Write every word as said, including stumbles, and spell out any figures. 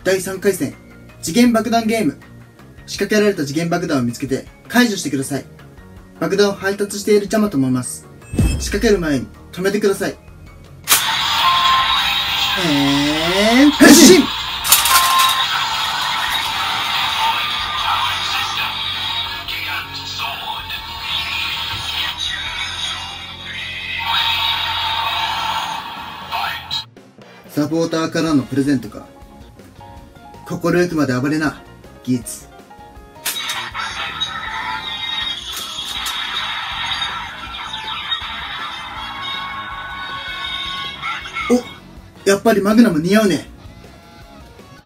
だいさんかい戦、次元爆弾ゲーム。仕掛けられた次元爆弾を見つけて解除してください。爆弾を配達しているジャマと思います。仕掛ける前に止めてください。えー、変身。サポーターからのプレゼントか。心ゆくまで暴れな、ギーツ。お、やっぱりマグナム似合うね。